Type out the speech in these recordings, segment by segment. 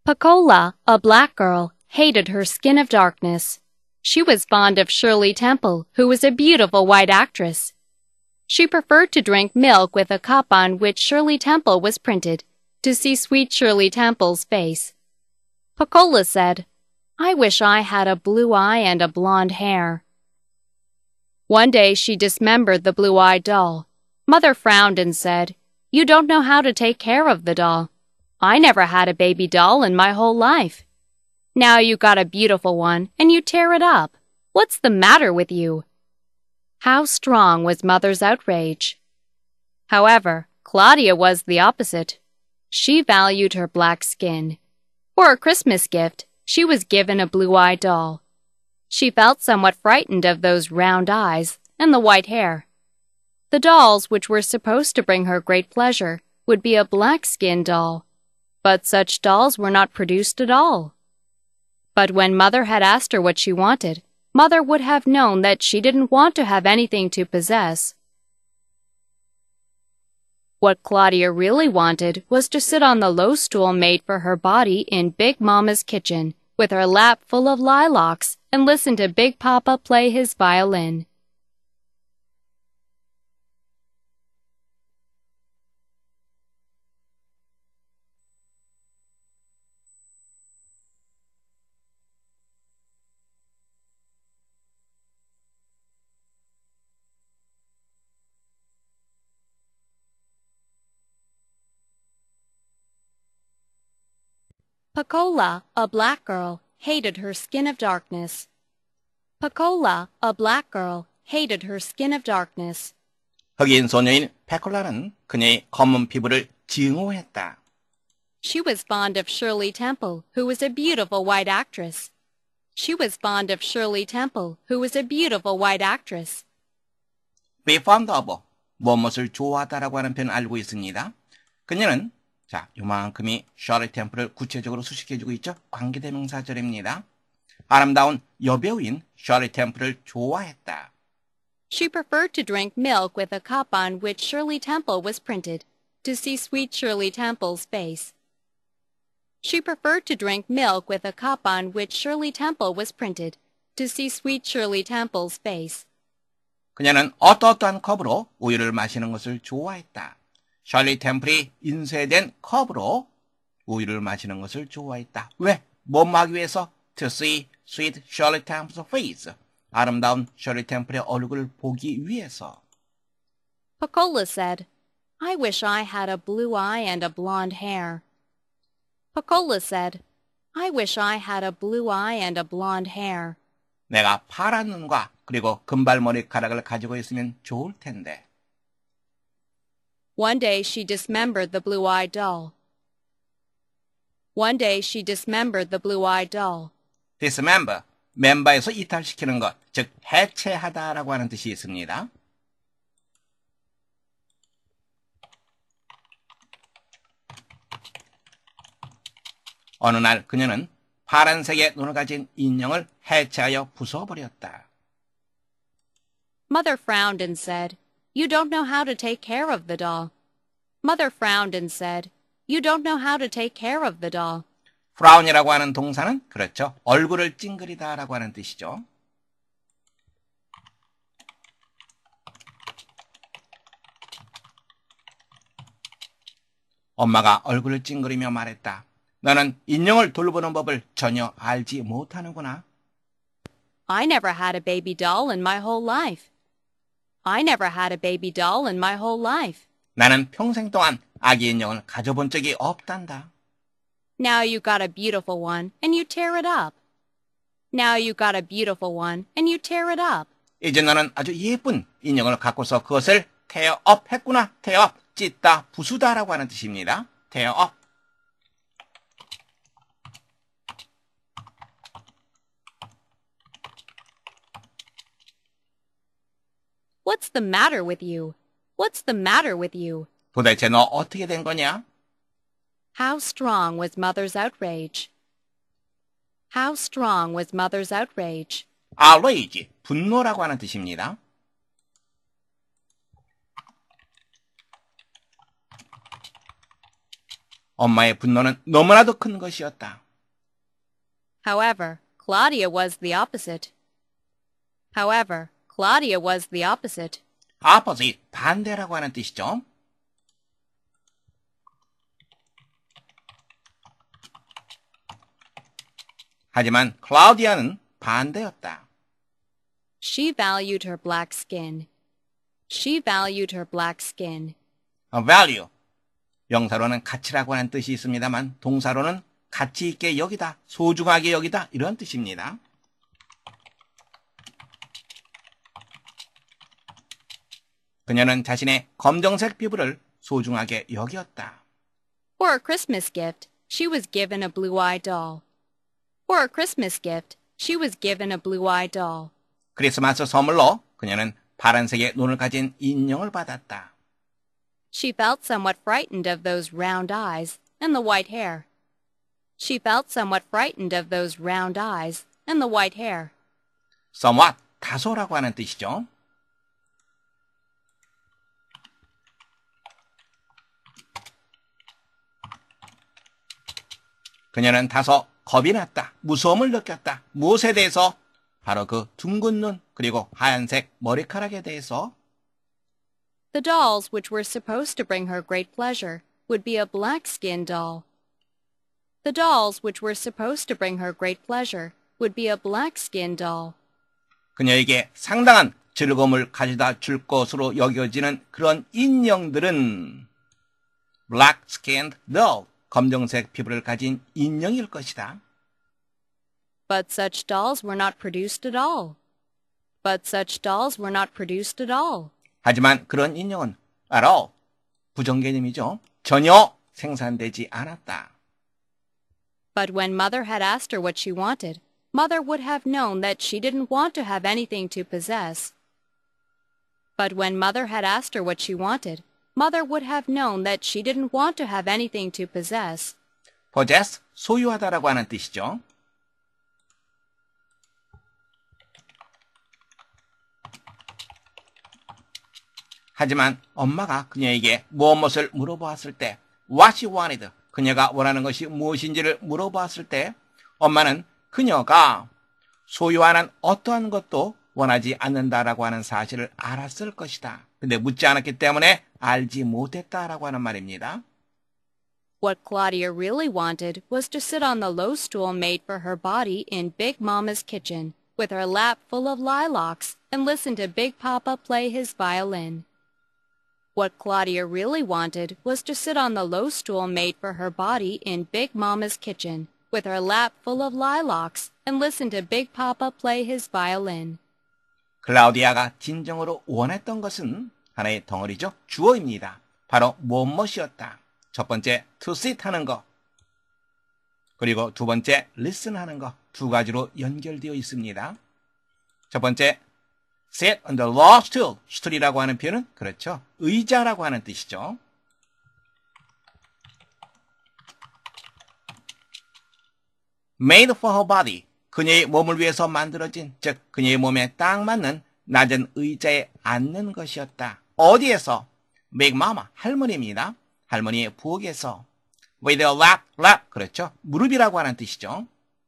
Pecola, a black girl, hated her skin of darkness. She was fond of Shirley Temple, who was a beautiful white actress. She preferred to drink milk with a cup on which Shirley Temple was printed, to see sweet Shirley Temple's face. Pecola said, "I wish I had a blue eye and a blonde hair." One day she dismembered the blue-eyed doll. Mother frowned and said, "You don't know how to take care of the doll. I never had a baby doll in my whole life. Now you got a beautiful one, and you tear it up. What's the matter with you?" How strong was Mother's outrage! However, Claudia was the opposite. She valued her black skin. For a Christmas gift, she was given a blue-eyed doll. She felt somewhat frightened of those round eyes and the white hair. The dolls, which were supposed to bring her great pleasure, would be a black-skinned doll. But such dolls were not produced at all. But when Mother had asked her what she wanted, Mother would have known that she didn't want to have anything to possess. What Claudia really wanted was to sit on the low stool made for her body in Big Mama's kitchen, with her lap full of lilacs, and listen to Big Papa play his violin. Pecola, a black girl, hated her skin of darkness. Pecola, a black girl, hated her skin of darkness. 흑인 소녀인 페콜라는 그녀의 검은 피부를 증오했다. She was fond of Shirley Temple, who was a beautiful white actress. She was fond of Shirley Temple, who was a beautiful white actress. be fond of, 무엇을 좋아하다라고 하는 표현을 알고 있습니다. 그녀는 요만큼이 셔리 템플을 구체적으로 수식해주고 있죠. 관계대명사절입니다. 아름다운 여배우인 셔리 템플을 좋아했다. She preferred to drink milk with a cup on which Shirley Temple was printed, to see sweet Shirley Temple's face. She preferred to drink milk with a cup on which Shirley Temple was printed, to see sweet Shirley Temple's face. 그녀는 어떠한 컵으로 우유를 마시는 것을 좋아했다. 셔리 템플이 인쇄된 컵으로 우유를 마시는 것을 좋아했다. 왜? 뭐 하기 위해서? To see sweet Shirley Temple's face. 아름다운 셔리 템플의 얼굴을 보기 위해서. Pecola said, "I wish I had a blue eye and a blonde hair." Pecola said, "I wish I had a blue eye and a blonde hair." 내가 파란 눈과 그리고 금발머리카락을 가지고 있으면 좋을 텐데. One day she dismembered the blue-eyed doll. One day she dismembered the blue-eyed doll. dismember, 멤버에서 이탈시키는 것, 즉 해체하다라고 하는 뜻이 있습니다. 어느 날 그녀는 파란색의 눈을 가진 인형을 해체하여 부숴버렸다. Mother frowned and said, "You don't know how to take care of the doll." Mother frowned and said, "You don't know how to take care of the doll." frown이라고 하는 동사는 그렇죠. 얼굴을 찡그리다라고 하는 뜻이죠. 엄마가 얼굴을 찡그리며 말했다. 너는 인형을 돌보는 법을 전혀 알지 못하는구나. I never had a baby doll in my whole life. I never had a baby doll in my whole life. 나는 평생 동안 아기 인형을 가져본 적이 없단다. Now you got a beautiful one, and you tear it up. Now you got a beautiful one, and you tear it up. 이제 너는 아주 예쁜 인형을 갖고서 그것을 tear up 했구나. tear up, 찢다, 부수다라고 하는 뜻입니다. tear up. What's the matter with you? What's the matter with you? 도대체 너 어떻게 된 거냐? How strong was Mother's outrage? How strong was Mother's outrage? outrage, 분노라고 하는 뜻입니다. 엄마의 분노는 너무나도 큰 것이었다. However, Claudia was the opposite. However, Claudia was the opposite. opposite, 반대라고 하는 뜻이죠. 하지만 클라우디아는 반대였다. She valued her black skin. She valued her black skin. value, 명사로는 가치라고 하는 뜻이 있습니다만 동사로는 가치 있게 여기다, 소중하게 여기다 이런 뜻입니다. 그녀는 자신의 검정색 피부를 소중하게 여겼다. For a Christmas gift, she was given a blue-eyed doll. For a Christmas gift, she was given a blue-eyed doll. 크리스마스 선물로 그녀는 파란색의 눈을 가진 인형을 받았다. She felt somewhat frightened of those round eyes and the white hair. She felt somewhat frightened of those round eyes and the white hair. somewhat, 다소라고 하는 뜻이죠. 그녀는 다소 겁이 났다. 무서움을 느꼈다. 무엇에 대해서? 바로 그 둥근 눈 그리고 하얀색 머리카락에 대해서. The dolls which were supposed to bring her great pleasure would be a black-skinned doll. The dolls which were supposed to bring her great pleasure would be a black-skinned doll. 그녀에게 상당한 즐거움을 가져다 줄 것으로 여겨지는 그런 인형들은 black-skinned doll, 검정색 피부를 가진 인형일 것이다. But such dolls were not produced at all. But such dolls were not produced at all. 하지만 그런 인형은 at all, 부정개념이죠. 전혀 생산되지 않았다. But when Mother had asked her what she wanted, Mother would have known that she didn't want to have anything to possess. But when Mother had asked her what she wanted, Mother would have known that she didn't want to have anything to possess. possess, 소유하다라고 하는 뜻이죠. 하지만 엄마가 그녀에게 무엇을 물어보았을 때 what she wanted, 그녀가 원하는 것이 무엇인지를 물어보았을 때 엄마는 그녀가 소유하는 어떠한 것도 원하지 않는다라고 하는 사실을 알았을 것이다. 근데 묻지 않았기 때문에 알지 못했다라고 하는 말입니다. What Claudia really wanted was to sit on the low stool made for her body in Big Mama's kitchen, with her lap full of lilacs, and listen to Big Papa play his violin. What Claudia really wanted was to sit on the low stool made for her body in Big Mama's kitchen, with her lap full of lilacs, and listen to Big Papa play his violin. 클라우디아가 진정으로 원했던 것은 하나의 덩어리죠. 주어입니다. 바로 무엇이었다. 첫 번째, to sit 하는 거. 그리고 두 번째, listen 하는 거. 두 가지로 연결되어 있습니다. 첫 번째, sit on the low stool. 스툴이라고 하는 표현은 그렇죠. 의자라고 하는 뜻이죠. made for her body. 그녀의 몸을 위해서 만들어진, 즉 그녀의 몸에 딱 맞는 낮은 의자에 앉는 것이었다. 어디에서? Big Mama, 할머니입니다. 할머니의 부엌에서. with a lap, 그렇죠. 무릎이라고 하는 뜻이죠.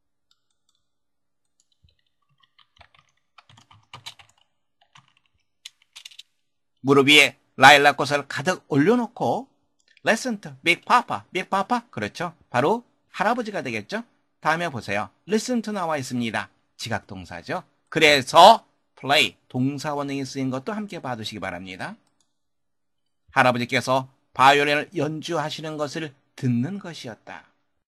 무릎 위에 라일락 꽃을 가득 올려놓고 listen to Big Papa, 그렇죠. 바로 할아버지가 되겠죠. 다음에 보세요. listen to 나와 있습니다. 지각동사죠. 그래서 play, 동사 원형이 쓰인 것도 함께 봐두시기 바랍니다. 할아버지께서 바이올린을 연주하시는 것을 듣는 것이었다.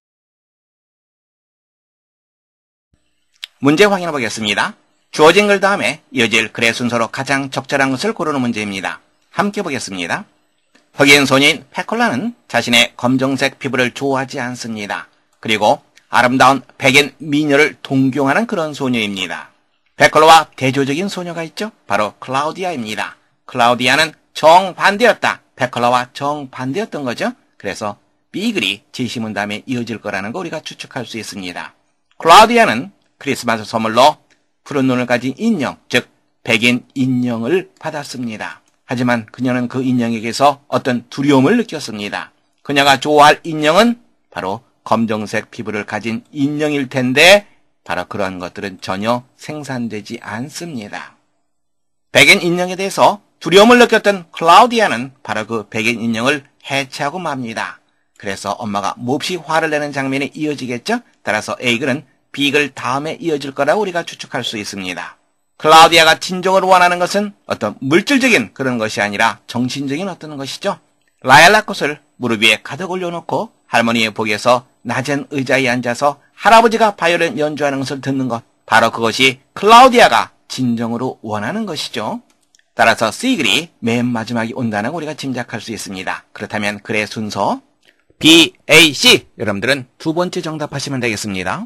문제 확인해 보겠습니다. 주어진 글 다음에 이어질 글의 순서로 가장 적절한 것을 고르는 문제입니다. 함께 보겠습니다. 흑인 소녀인 페콜라는 자신의 검정색 피부를 좋아하지 않습니다. 그리고 아름다운 백인 미녀를 동경하는 그런 소녀입니다. 페콜라와 대조적인 소녀가 있죠? 바로 클라우디아입니다. 클라우디아는 정반대였다. 페콜라와 정반대였던 거죠. 그래서 B글이 제시문 다음에 이어질 거라는 거 우리가 추측할 수 있습니다. 클라우디아는 크리스마스 선물로 푸른 눈을 가진 인형, 즉 백인 인형을 받았습니다. 하지만 그녀는 그 인형에게서 어떤 두려움을 느꼈습니다. 그녀가 좋아할 인형은 바로 검정색 피부를 가진 인형일 텐데 바로 그런 것들은 전혀 생산되지 않습니다. 백인 인형에 대해서 두려움을 느꼈던 클라우디아는 바로 그 백인 인형을 해체하고 맙니다. 그래서 엄마가 몹시 화를 내는 장면이 이어지겠죠? 따라서 A글은 B글 다음에 이어질 거라고 우리가 추측할 수 있습니다. 클라우디아가 진정으로 원하는 것은 어떤 물질적인 그런 것이 아니라 정신적인 어떤 것이죠. 라일락 꽃을 무릎 위에 가득 올려놓고 할머니의 복에서 낮은 의자에 앉아서 할아버지가 바이올린 연주하는 것을 듣는 것. 바로 그것이 클라우디아가 진정으로 원하는 것이죠. 따라서 C글이 맨 마지막에 온다는 걸 우리가 짐작할 수 있습니다. 그렇다면 글의 순서 B, A, C. 여러분들은 두 번째 정답하시면 되겠습니다.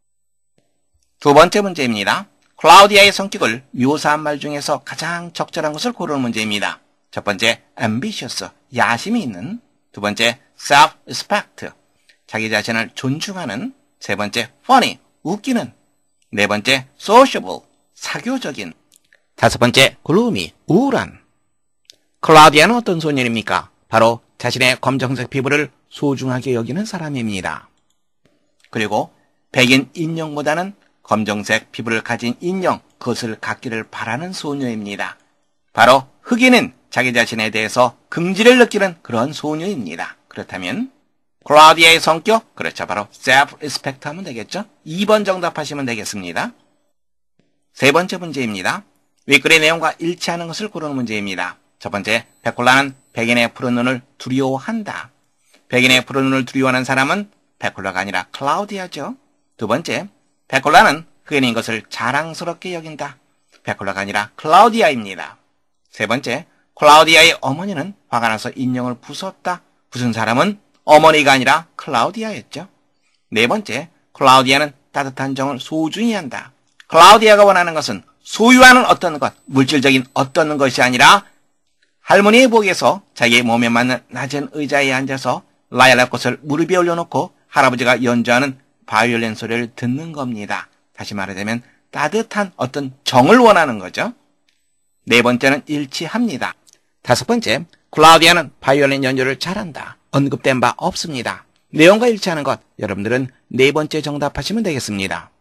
두 번째 문제입니다. 클라우디아의 성격을 묘사한 말 중에서 가장 적절한 것을 고르는 문제입니다. 첫 번째, ambitious, 야심이 있는. 두 번째, self-respect, 자기 자신을 존중하는. 세 번째, funny, 웃기는. 네 번째, sociable, 사교적인. 다섯 번째, gloomy, 우울한. 클라우디아는 어떤 소년입니까? 바로 자신의 검정색 피부를 소중하게 여기는 사람입니다. 그리고 백인 인형보다는 검정색 피부를 가진 인형, 그것을 갖기를 바라는 소녀입니다. 바로 흑인은 자기 자신에 대해서 긍지를 느끼는 그런 소녀입니다. 그렇다면 클라우디아의 성격, 그렇죠. 바로 self-respect 하면 되겠죠. 2번 정답하시면 되겠습니다. 세 번째 문제입니다. 윗글의 내용과 일치하는 것을 고르는 문제입니다. 첫 번째, 페콜라는 백인의 푸른 눈을 두려워한다. 백인의 푸른 눈을 두려워하는 사람은 페콜라가 아니라 클라우디아죠. 두 번째, 페콜라는 흑인인 것을 자랑스럽게 여긴다. 페콜라가 아니라 클라우디아입니다. 세 번째, 클라우디아의 어머니는 화가 나서 인형을 부쉈다. 부순 사람은 어머니가 아니라 클라우디아였죠. 네 번째, 클라우디아는 따뜻한 정을 소중히 한다. 클라우디아가 원하는 것은 소유하는 어떤 것, 물질적인 어떤 것이 아니라 할머니의 복에서 자기의 몸에 맞는 낮은 의자에 앉아서 라일락 꽃을 무릎 위에 올려놓고 할아버지가 연주하는 바이올린 소리를 듣는 겁니다. 다시 말하자면 따뜻한 어떤 정을 원하는 거죠. 네 번째는 일치합니다. 다섯 번째, 클라우디아는 바이올린 연주를 잘한다. 언급된 바 없습니다. 내용과 일치하는 것, 여러분들은 네 번째 정답하시면 되겠습니다.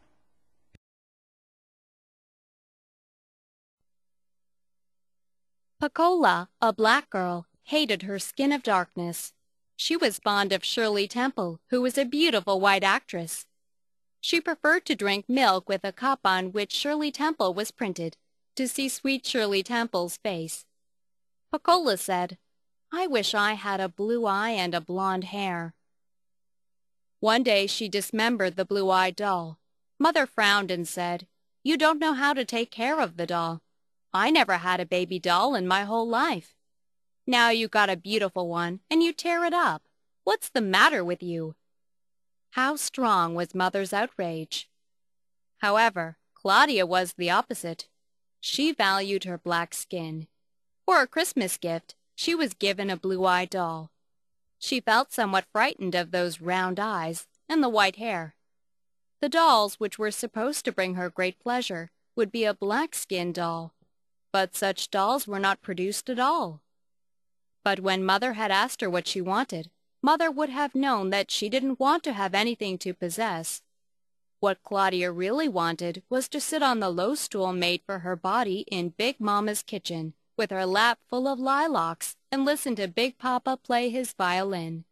Pecola, a black girl, hated her skin of darkness. She was fond of Shirley Temple, who was a beautiful white actress. She preferred to drink milk with a cup on which Shirley Temple was printed, to see sweet Shirley Temple's face. Pecola said, "I wish I had a blue eye and a blonde hair." One day she dismembered the blue-eyed doll. Mother frowned and said, "You don't know how to take care of the doll. I never had a baby doll in my whole life. Now you got a beautiful one, and you tear it up. What's the matter with you?" How strong was Mother's outrage! However, Claudia was the opposite. She valued her black skin. For a Christmas gift, she was given a blue-eyed doll. She felt somewhat frightened of those round eyes and the white hair. The dolls which were supposed to bring her great pleasure would be a black-skinned doll, but such dolls were not produced at all. But when Mother had asked her what she wanted, Mother would have known that she didn't want to have anything to possess. What Claudia really wanted was to sit on the low stool made for her body in Big Mama's kitchen, with her lap full of lilacs, and listen to Big Papa play his violin.